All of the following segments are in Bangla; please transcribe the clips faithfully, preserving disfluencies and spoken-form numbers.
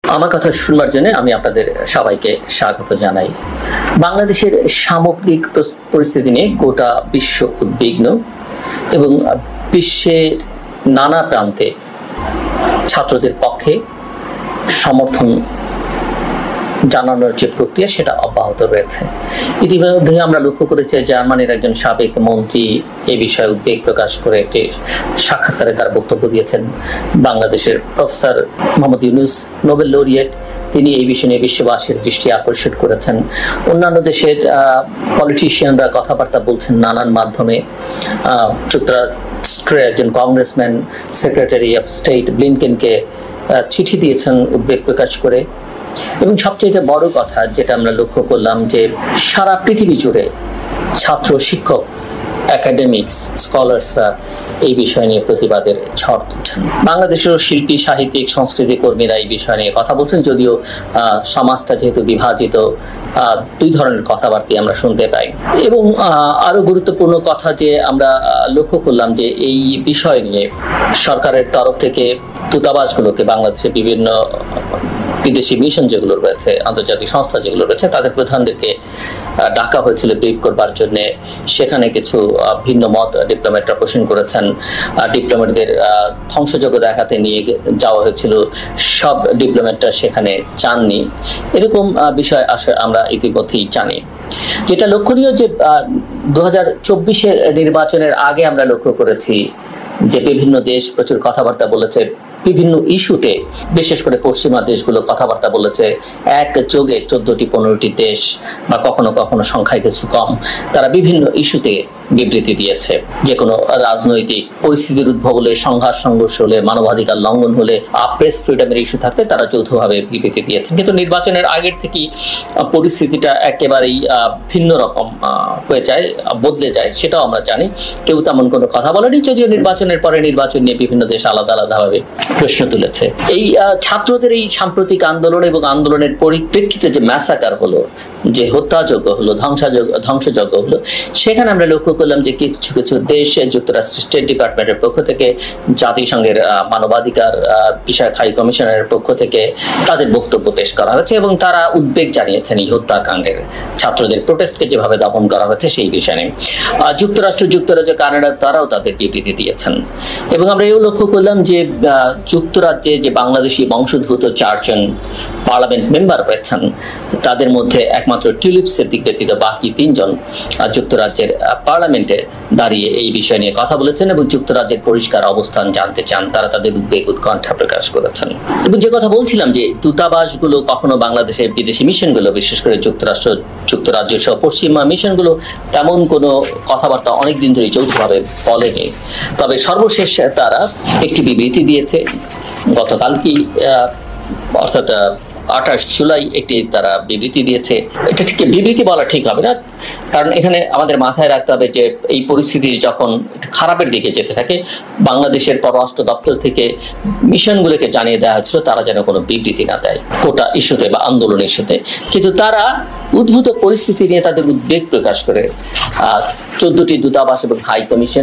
আমার কথা শুনবার জন্য আমি আপনাদের সবাইকে স্বাগত জানাই। বাংলাদেশের সামগ্রিক পরিস্থিতি নিয়ে গোটা বিশ্ব উদ্বিগ্ন এবং বিশ্বের নানা প্রান্তে ছাত্রদের পক্ষে সমর্থন জানানোর যে প্রক্রিয়া সেটা অব্যাহত রয়েছে। ইতিমধ্যে আমরা লক্ষ্য করেছি জার্মানির একজন সাবেক মন্ত্রী এই বিষয়ে উদ্বেগ প্রকাশ করে একটি সাক্ষাৎকারে তার বক্তব্য দিয়েছেন। বাংলাদেশের professor Mohammad Yunus Nobel laureate তিনি এই বিষয় নিয়ে বিশ্ববাসীর দৃষ্টি আকর্ষণ করেছেন। অন্যান্য দেশের পলিটিশিয়ানরা কথাবার্তা বলছেন নানান মাধ্যমে। যুক্তরাষ্ট্রের একজন কংগ্রেসম্যান সেক্রেটারি অফ স্টেট ব্লিনকেনকে চিঠি দিয়েছেন উদ্বেগ প্রকাশ করে। এবং সবচেয়ে বড় কথা যেটা আমরা লক্ষ্য করলাম যে সারা পৃথিবী জুড়ে ছাত্র শিক্ষক একাডেমিক্স স্কলার্সরা এই বিষয় নিয়ে প্রতিবাদের ঝড় তুলছেন। বাংলাদেশের শিল্পী সাহিত্যিক সংস্কৃতি কর্মীরা এই বিষয় নিয়ে কথা বলছেন, যদিও সমাজটা যেহেতু বিভাজিত দুই ধরনের কথাবার্তা আমরা শুনতে পাই। এবং আরো গুরুত্বপূর্ণ কথা যে আমরা লক্ষ্য করলাম যে এই বিষয় নিয়ে সরকারের তরফ থেকে দূতাবাসগুলোকে বাংলাদেশের বিভিন্ন বিদেশি মিশন যেগুলো রয়েছে, আন্তর্জাতিক সংস্থা যেগুলো রয়েছে, তাদের প্রধানদেরকে ডাকা হয়েছিল ব্রিফ করবার জন্য। সেখানে কিছু ভিন্ন মত ডিপ্লোম্যাটরা পোষণ করেছেন। ডিপ্লোম্যাটদের ধ্বংসযজ্ঞ দেখাতে নিয়ে যাওয়া হয়েছিল, সব ডিপ্লোম্যাটরা সেখানে চাননি। এরকম বিষয় আসলে আমরা ইতিমধ্যেই জানি। যেটা লক্ষণীয় যে দু হাজার চব্বিশের নির্বাচনের আগে আমরা লক্ষ্য করেছি যে বিভিন্ন দেশ প্রচুর কথাবার্তা বলেছে বিভিন্ন ইস্যুতে, বিশেষ করে পশ্চিমা দেশগুলো কথাবার্তা বলেছে। এক যোগে চোদ্দটি পনেরোটি দেশ বা কখনো কখনো সংখ্যায় কিছু কম, তারা বিভিন্ন ইস্যুতে বিবৃতি দিয়েছে। যে কোনো রাজনৈতিক পরিস্থিতির উদ্ভব হলে, সংঘাত সংঘর্ষ হলে, মানবাধিকার লঙ্ঘন হলে, প্রেস ফ্রিডমের ইস্যু থাকলে তারা যৌথভাবে বিবৃতি দিয়েছেন। কিন্তু নির্বাচনের আগের থেকেই পরিস্থিতিটা একেবারেই ভিন্ন রকম হয়ে যায়, বদলে যায়, সেটাও আমরা জানি। কেউ তেমন কোনো কথা বলেনি, যদিও নির্বাচনের পরে নির্বাচন নিয়ে বিভিন্ন দেশ আলাদা আলাদাভাবে প্রশ্ন তুলেছে। এই ছাত্রদের এই সাম্প্রতিক আন্দোলন এবং আন্দোলনের পরিপ্রেক্ষিতে যে ম্যাসাকার হলো, যে হত্যাযজ্ঞ হলো, ধ্বংসযজ্ঞ ধ্বংসযজ্ঞ হলো, সেখানে আমরা লক্ষ্য করলাম যে কিছু কিছু দেশে যুক্তরাষ্ট্রের স্টেট ডিপার্টমেন্টের পক্ষ থেকে, জাতিসংঘের মানবাধিকার বিষয়ক হাই কমিশনের পক্ষ থেকে তাদের বক্তব্য পেশ করা হয়েছে এবং তারা উদ্বেগ জানিয়েছেন এই হত্যাকাণ্ডের, ছাত্রদের প্রোটেস্টকে যেভাবে দমন করা হয়েছে সেই বিষয় নিয়ে। যুক্তরাষ্ট্র, যুক্তরাজ্য, কানাডা তারাও তাদের বিবৃতি দিয়েছেন। এবং আমরা এও লক্ষ্য করলাম যে যুক্তরাজ্যে যে বাংলাদেশি বংশোদ্ভূত চারজন পার্লামেন্ট মেম্বার রয়েছেন, তাদের মধ্যে একমাত্র টিউলিপ সিদ্দিক ব্যতীত বাকি তিনজন যুক্তরাজ্যের পার্লামেন্টে দাঁড়িয়ে এই বিষয় নিয়ে কথা বলেছেন এবং যুক্তরাজ্যের পরিষ্কার অবস্থান জানতে চান। তারা তাদের উদ্বেগ উৎকণ্ঠা প্রকাশ করেছেন। এবং যে কথা বলছিলাম যে দূতাবাসগুলো কখনো বাংলাদেশের বিদেশি মিশনগুলো, বিশেষ করে যুক্তরাষ্ট্র, যুক্তরাজ্য সহ পশ্চিমা মিশনগুলো তেমন কোনো কথাবার্তা অনেকদিন ধরে যৌথভাবে বলেনি। তবে সর্বশেষ তারা একটি বিবৃতি দিয়েছে গতকালকে, অর্থাৎ আঠাশ জুলাই একটি তারা বিবৃতি দিয়েছে। এটা ঠিক বিবৃতি বলা ঠিক হবে না, কারণ এখানে আমাদের মাথায় রাখতে হবে যে এই পরিস্থিতি যখন খারাপের দিকে যেতে থাকে, বাংলাদেশের পররাষ্ট্র দপ্তর থেকে মিশনগুলোকে জানিয়ে দেওয়া হয়েছিল তারা যেন কোনো বিবৃতি না দেয় কোটা ইস্যুতে বা আন্দোলন ইস্যুতে। কিন্তু তারা উদ্ভূত পরিস্থিতি নিয়ে তাদের উদ্বেগ প্রকাশ করে চোদ্দটি দূতাবাস এবং হাই কমিশন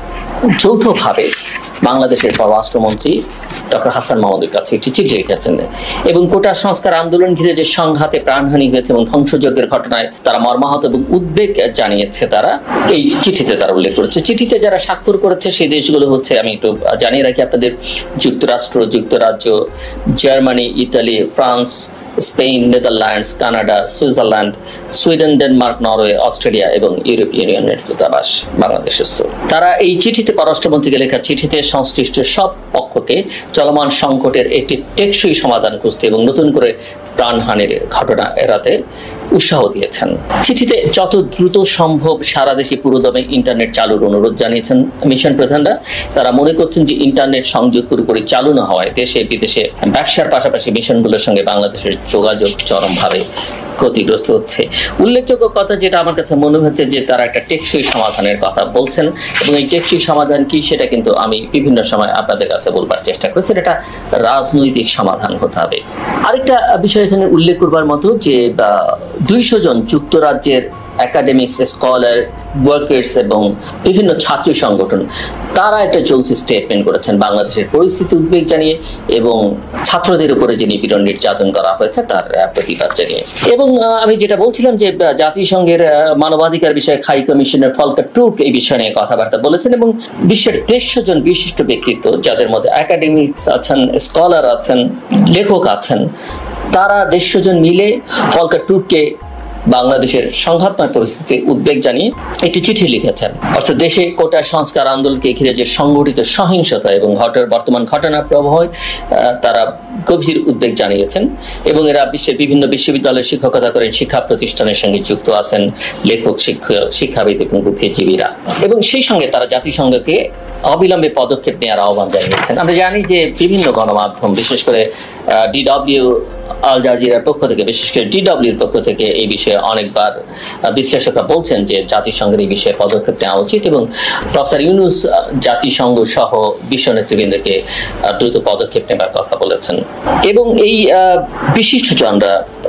যৌথভাবে বাংলাদেশের পররাষ্ট্রমন্ত্রী ডক্টর হাসান মাহমুদের কাছে একটি চিঠি লিখেছেন এবং কোটা সংস্কার আন্দোলন ঘিরে যে সংঘাতে প্রাণহানি হয়েছে এবং ধ্বংসযজ্ঞের ঘটনায় তারা মর্মাহত এবং উদ্বেগ জানিয়েছে। তারা এই চিঠিতে তারা উল্লেখ করেছে। চিঠিতে যারা স্বাক্ষর করেছে সেই দেশগুলো হচ্ছে, আমি একটু জানিয়ে রাখি আপনাদের, যুক্তরাষ্ট্র, যুক্তরাজ্য, Germany, Italy, France, Spain, Netherlands, Canada, Switzerland, Sweden, Denmark, Norway, Australia এবং ইউরোপীয় ইউনিয়নের দূতাবাস বাংলাদেশের। তারা এই চিঠিতে, পররাষ্ট্রমন্ত্রীকে লেখা চিঠিতে সংশ্লিষ্ট সব পক্ষকে চলমান সংকটের একটি টেকসই সমাধান খুঁজতে এবং নতুন করে প্রাণহানির ঘটনা এড়াতে উৎসাহ দিয়েছেন। চিঠিতে যত দ্রুত সম্ভব সারা দেশে পুরোদমে ইন্টারনেট চালুর অনুরোধ জানিয়েছেন মিশন প্রধানরা। তারা মনে করছেন যে ইন্টারনেট সংযোগ পুরোপুরি চালু না হওয়ায় দেশে বিদেশে ব্যবসার পাশাপাশি মিশনগুলোর সঙ্গে বাংলাদেশের যোগাযোগ চরমভাবে ক্ষতিগ্রস্ত হচ্ছে। উল্লেখযোগ্য কথা যেটা আমার কাছে মনে হচ্ছে যে তারা একটা টেকসই সমাধানের কথা বলছেন এবং এই টেকসই সমাধান কি সেটা কিন্তু আমি বিভিন্ন সময় আপনাদের কাছে বলবার চেষ্টা করেছি। এটা রাজনৈতিক সমাধান হতে হবে। আরেকটা বিষয় এখানে উল্লেখ করবার মতো যে দুইশো জন যুক্তরাজ্যের একাডেমিক্স, স্কলার, ওয়ার্কার্স এবং বিভিন্ন ছাত্র সংগঠন তারা একটা যৌথ স্টেটমেন্ট করেছেন বাংলাদেশের পরিস্থিতি উদ্বেগ জানিয়ে এবং ছাত্রদের উপরে যে নিপীড়ন নির্যাতন করা হয়েছে তার প্রতিবাদ জানিয়ে। এবং আমি যেটা বলছিলাম যে জাতিসংঘের মানবাধিকার বিষয়ে হাই কমিশনার ফলকার টুর্ক এই বিষয় নিয়ে কথাবার্তা বলেছেন এবং বিশ্বের দেড়শো জন বিশিষ্ট ব্যক্তিত্ব যাদের মধ্যে একাডেমিক্স আছেন, স্কলার আছেন, লেখক আছেন, তারা দেড়শো জন মিলে ফলকার টুর্ককে বাংলাদেশের সংঘাতময় পরিস্থিতি উদ্বেগ জানিয়ে একটি চিঠি লিখেছেন। অর্থাৎ দেশে কোটা সংস্কার আন্দোলনকে ঘিরে যে সংঘটিত সহিংসতা এবং ঘটনার বর্তমান ঘটনা প্রবাহে তারা গভীর উদ্বেগ জানিয়েছেন এবং এরা বিশ্বের বিভিন্ন বিশ্ববিদ্যালয়ে শিক্ষকতা করেন, শিক্ষা প্রতিষ্ঠানের সঙ্গে যুক্ত আছেন লেখক, শিক্ষক, শিক্ষাবিদ এবং বুদ্ধিজীবীরা। এবং সেই সঙ্গে তারা জাতিসংঘকে অবিলম্বে পদক্ষেপ নেওয়ার আহ্বান জানিয়েছেন। আমরা জানি যে বিভিন্ন গণমাধ্যম, বিশেষ করে ডিডব্লিউ, আল জাজিরার পক্ষ থেকে, বিশেষ করে ডিডব্লিউর পক্ষ থেকে এই বিষয়ে অনেকবার বিশ্লেষকরা বলছেন যে জাতিসংঘের এই বিষয়ে পদক্ষেপ নেওয়া উচিত এবং প্রফেসর ইউনূস জাতিসংঘ সহ বিশ্ব নেতৃবৃন্দকে দ্রুত পদক্ষেপ নেবার কথা বলেছেন। এবং এই বিশিষ্টজনরা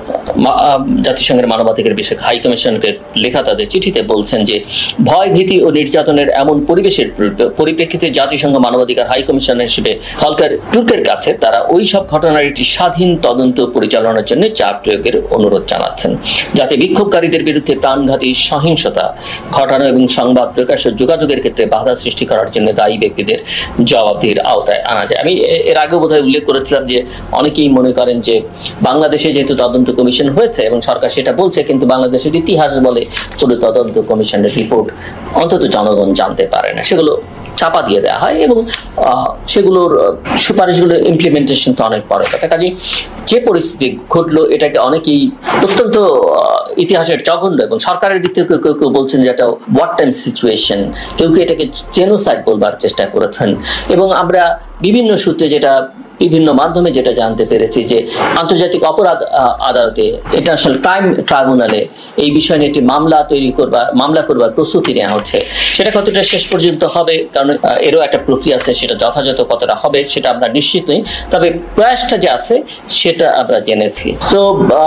জাতিসংঘের মানবাধিকার বিষয়ক হাই কমিশনকে লেখা তাদের চিঠিতে বলছেন যে ভয়, ভীতি ও নির্যাতনের এমন পরিবেশের পরিপ্রেক্ষিতে জাতিসংঘ মানবাধিকার হাই কমিশনার হিসেবে ফলকার টুর্কের কাছে তারা ওই সব ঘটনার একটি স্বাধীন তদন্ত পরিচালনার জন্য চাপ প্রয়োগের অনুরোধ জানাচ্ছেন, যাতে বিক্ষোভকারীদের বিরুদ্ধে প্রাণঘাতী সহিংসতা ঘটানো এবং সংবাদ প্রকাশ ও যোগাযোগের ক্ষেত্রে বাধা সৃষ্টি করার জন্য দায়ী ব্যক্তিদের জবাবদিহির আওতায় আনা যায়। আমি এর আগে বোধহয় উল্লেখ করেছিলাম যে অনেকেই মনে করেন যে বাংলাদেশে যেহেতু তদন্ত কমিশন হয়েছে এবং সরকার সেটা বলছে, কিন্তু বাংলাদেশের ইতিহাস বলে কোনো তদন্ত কমিশনের রিপোর্ট অন্তত জনগণ জানতে পারে না, সেগুলো চাপা দিয়ে দেওয়া হয় এবং সেগুলোর সুপারিশগুলো ইমপ্লিমেন্টেশন তো অনেক পরে কথা। কাজে যে পরিস্থিতি ঘটলো এটাকে অনেকেই অত্যন্ত ইতিহাসের জঘন্য এবং সরকারের দিক থেকে কেউ কেউ বলছেন যে এটা ওয়ার টাইম সিচুয়েশন, কেউ কেউ এটাকে জেনোসাইড বলবার চেষ্টা করেছেন। এবং আমরা বিভিন্ন সূত্রে যেটা বিভিন্ন মাধ্যমে যেটা জানতে পেরেছি যে আন্তর্জাতিক অপরাধ আদালতে, ইন্টারন্যাশনাল ক্রাইম ট্রাইব্যুনালে এই বিষয় নিয়ে একটি মামলা তৈরি করবার মামলা করবার প্রস্তুতি নেওয়া হচ্ছে। সেটা কতটা শেষ পর্যন্ত হবে, কারণ এরও একটা প্রক্রিয়া আছে, সেটা যথাযথ কতটা হবে সেটা আমরা নিশ্চিত নই, তবে প্রয়াসটা যে আছে সেটা আমরা জেনেছি। তো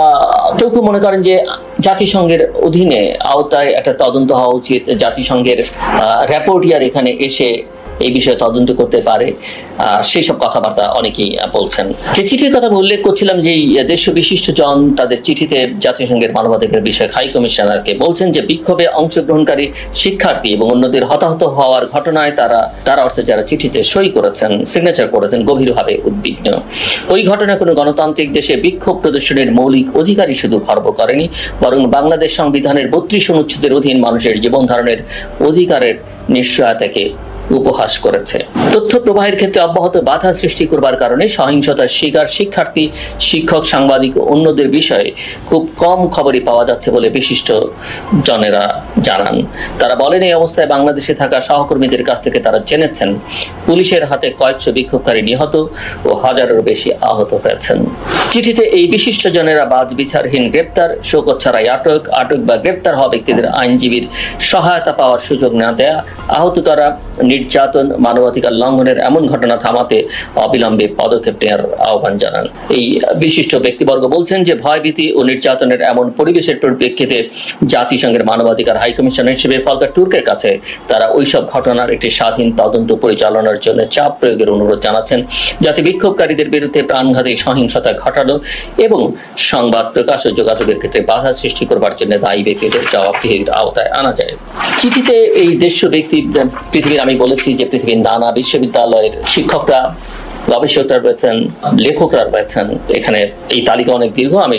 কেউ কেউ মনে করেন যে জাতিসংঘের অধীনে আওতায় একটা তদন্ত হওয়া উচিত, জাতিসংঘের র্যাপোর্টিয়ার এখানে এসে এই বিষয়ে তদন্ত করতে পারে, সেই সব কথাবার্তা অনেকেই বলছেন। যে চিঠির কথা আমি উল্লেখ করছিলাম যে দেশ বিশিষ্ট জন তাদের চিঠিতে জাতিসংঘের মানবাধিকার বিষয়ক হাই কমিশনারকে বলছেন যে বিক্ষোভে অংশগ্রহণকারী শিক্ষার্থী এবং অন্যদের হতাহত হওয়ার ঘটনায় তারা তারা অর্থে যারা চিঠিতে সই করেছেন, সিগনেচার করেছেন, গভীরভাবে উদ্বিগ্ন। ওই ঘটনা কোনো গণতান্ত্রিক দেশে বিক্ষোভ প্রদর্শনের মৌলিক অধিকারই শুধু খর্ব করেনি, বরং বাংলাদেশ সংবিধানের বত্রিশ অনুচ্ছেদের অধীন মানুষের জীবন ধারণের অধিকারের নিশ্চয়তাকে উপহাস করেছে। তথ্য প্রবাহের ক্ষেত্রে অব্যাহত বাধা সৃষ্টি করবার কারণে সহিংসতার শিকার শিক্ষার্থী, শিক্ষক, সাংবাদিক ও অন্যদের বিষয়ে খুব কম খবরই পাওয়া যাচ্ছে বলে বিশিষ্ট জনেরা জানান। তারা বলেন এই অবস্থায় বাংলাদেশে থাকা সহকর্মীদের কাছ থেকে তারা জেনেছেন পুলিশের হাতে কয়েকশো বিক্ষোভকারী নিহত ও হাজারেরও বেশি আহত হয়েছেন। চিঠিতে এই বিশিষ্ট জনেরা বাজ বিচারহীন গ্রেপ্তার, শোকত ছাড়াই আটক, আটক বা গ্রেপ্তার হওয়া ব্যক্তিদের আইনজীবীর সহায়তা পাওয়ার সুযোগ না দেয়া, আহত করা, নির্যাতন, মানবাধিকার লঙ্ঘনের এমন ঘটনা থামাতে অবিলম্বে পদক্ষেপ নেওয়ার আহ্বান জানান। এই বিশিষ্ট ব্যক্তিবর্গ বলছেন যে ভয়ভীতি ও নির্যাতনের এমন পরিবেশের পরিপ্রেক্ষিতে জাতিসংঘের মানবাধিকার হাই কমিশনার হিসেবে ফলকার টুর্কের কাছে তারা ওইসব ঘটনার একটি স্বাধীন তদন্ত পরিচালনার জন্য চাপ প্রয়োগের অনুরোধ জানাচ্ছেন, যাতে বিক্ষোভকারীদের বিরুদ্ধে প্রাণঘাতী সহিংসতা ঘটানো এবং সংবাদ প্রকাশ ও যোগাযোগের ক্ষেত্রে বাধা সৃষ্টি করবার জন্য দায়ী ব্যক্তিদের জবাবদিহির আওতায় আনা যায়। চিঠিতে এই দেশ ব্যক্তি পৃথিবীর, আমি বলেছি যে পৃথিবীর নানা বিশ্ববিদ্যালয়ের শিক্ষকরা, গবেষকরা রয়েছেন, লেখকরা রয়েছেন, এখানে এই তালিকা অনেক দীর্ঘ, আমি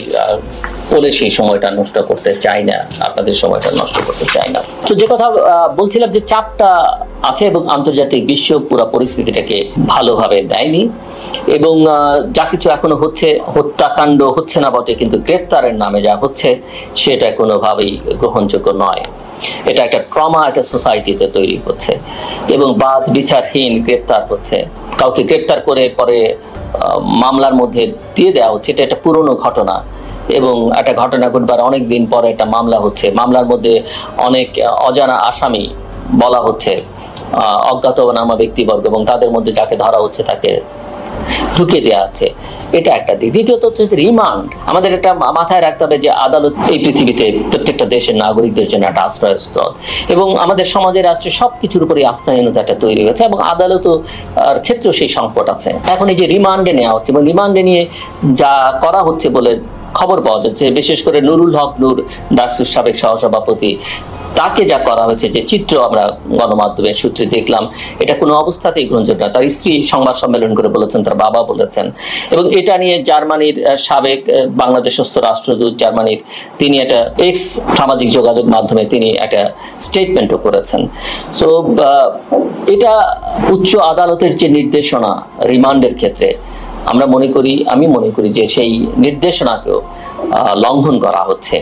বলে সেই সময়টা নষ্ট করতে চাই না, আপনাদের সময়টা নষ্ট করতে চাই না। তো যে কথা বলছিলাম যে চাপটা আছে এবং আন্তর্জাতিক বিশ্ব পুরো পরিস্থিতিটাকে ভালোভাবে দেয়নি এবং যা কিছু এখনো হচ্ছে, হত্যাকাণ্ড হচ্ছে না বটে, কিন্তু গ্রেফতারের নামে যা হচ্ছে সেটা কোনোভাবেই গ্রহণযোগ্য নয়। এটা একটা ট্রমা একটা সোসাইটিতে তৈরি হচ্ছে এবং বাজ বিচারহীন গ্রেপ্তার হচ্ছে, কাউকে গ্রেপ্তার করে পরে মামলার মধ্যে দিয়ে দেওয়া হচ্ছে। এটা একটা পুরনো ঘটনা এবং একটা ঘটনা ঘটবার অনেক দিন পরে একটা মামলা হচ্ছে, মামলার মধ্যে অনেক অজানা আসামি বলা হচ্ছে, অজ্ঞাতনামা ব্যক্তিবর্গ, এবং তাদের মধ্যে যাকে ধরা হচ্ছে তাকে ঢুকিয়ে দেওয়া আছে, এটা একটা দিক। দ্বিতীয়ত হচ্ছে রিমান্ড। আমাদের এটা মাথায় রাখতে হবে যে আদালত এই পৃথিবীতে প্রত্যেকটা দেশের নাগরিকদের জন্য একটা আশ্রয়স্থল, এবং আমাদের সমাজে রাষ্ট্রের সবকিছুর উপরে আস্থাহীনতা একটা তৈরি হয়েছে, এবং আদালতও ক্ষেত্রেও সেই সংকট আছে। এখন এই যে রিমান্ডে নেওয়া হচ্ছে এবং রিমান্ডে নিয়ে যা করা হচ্ছে বলে খবর পাওয়া যাচ্ছে, বিশেষ করে নুরুল হক নূর, ডাকসুর সাবেক সহসভাপতি, তাকে যা করা হয়েছে, যে চিত্র আমরা গণমাধ্যমের সূত্রে দেখলাম, এটা কোনো অবস্থাতেই গ্রহণযোগ্য না। তার স্ত্রী সংবাদ সম্মেলন করে বলেছেন, তার বাবা বলেছেন, এবং এটা নিয়ে জার্মানির সাবেক বাংলাদেশস্থ রাষ্ট্রদূত জার্মানির, তিনি একটা এক্স সামাজিক যোগাযোগ মাধ্যমে তিনি একটা স্টেটমেন্টও করেছেন। তো এটা উচ্চ আদালতের যে নির্দেশনা রিমান্ডের ক্ষেত্রে, আমরা মনে করি, আমি মনে করি যে সেই নির্দেশনাকেও লঙ্ঘন করা হচ্ছে,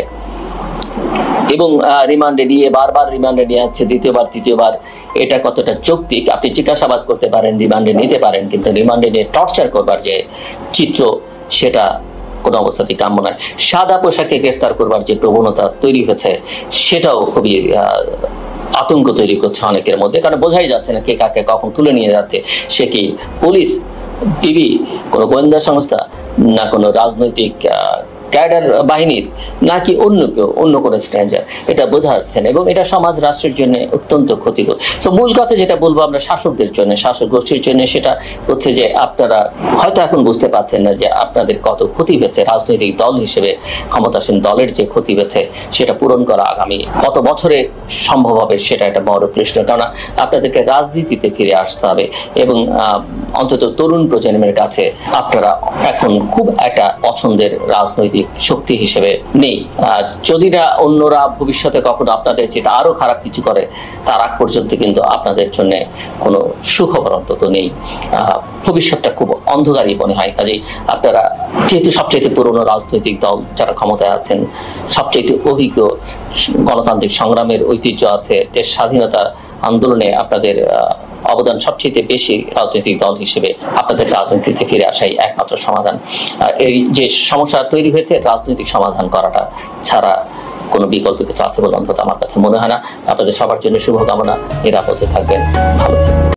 এবং রিমান্ডে নিয়ে বারবার রিমান্ডে নিয়ে যাচ্ছে, দ্বিতীয়বার তৃতীয়বার। এটা কতটা যৌক্তিক? আপনি জিজ্ঞাসাবাদ করতে পারেন, রিমান্ডে নিতে পারেন, কিন্তু রিমান্ডে নিয়ে টর্চার করবার যে চিত্র, সেটা কোনো অবস্থাতেই কাম্য নয়। সাদা পোশাকে গ্রেফতার করবার যে প্রবণতা তৈরি হয়েছে, সেটাও খুবই আতঙ্ক তৈরি করছে অনেকের মধ্যে, কারণ বোঝাই যাচ্ছে না কে কাকে কখন তুলে নিয়ে যাচ্ছে। সে কি পুলিশ, টিভি, কোনো গোয়েন্দা সংস্থা, না কোনো রাজনৈতিক ক্যাডার বাহিনীর, নাকি অন্য কেউ, অন্য কোনো স্ট্রেঞ্জার, এটা বোঝা যাচ্ছে না, এবং এটা সমাজ রাষ্ট্রের জন্য অত্যন্ত ক্ষতিকর। তো মূল কথা যেটা বলবো আমরা শাসকদের জন্য, শাসক গোষ্ঠীর জন্য, সেটা হচ্ছে যে আপনারা হয়তো এখন বুঝতে পারছেন না যে আপনাদের কত ক্ষতি হয়েছে। রাজনৈতিক দল হিসেবে ক্ষমতাসীন দলের যে ক্ষতি হয়েছে, সেটা পূরণ করা আগামী কত বছরে সম্ভব হবে, সেটা একটা বড় প্রশ্ন। কারণ আপনাদেরকে রাজনীতিতে ফিরে আসতে হবে, এবং অন্তত তরুণ প্রজন্মের কাছে আপনারা এখন খুব একটা পছন্দের রাজনৈতিক শক্তি হিসেবে নেই। যদি না অন্যরা ভবিষ্যতে কখনো আপনাদের চেয়ে আরো খারাপ কিছু করে, তার আগ পর্যন্ত কিন্তু আপনাদের জন্য কোনো সুখবর অন্তত নেই। ভবিষ্যৎটা খুব অন্ধকারই মনে হয়। কাজেই আপনারা যেহেতু সবচেয়ে পুরনো রাজনৈতিক দল যারা ক্ষমতায় আছেন, সবচেয়ে অভিজ্ঞ, গণতান্ত্রিক সংগ্রামের ঐতিহ্য আছে, দেশ স্বাধীনতা আন্দোলনে আপনাদের অবদান সবচেয়ে বেশি, রাজনৈতিক দল হিসেবে আপনাদের রাজনীতিতে ফিরে আসাই একমাত্র সমাধান। এই যে সমস্যা তৈরি হয়েছে, রাজনৈতিক সমাধান করাটা ছাড়া কোনো বিকল্প কিছু আছে বলে অন্তত আমার কাছে মনে হয় না। আপনাদের সবার জন্য শুভকামনা, নিরাপদে থাকবেন, ভালো থাকবেন।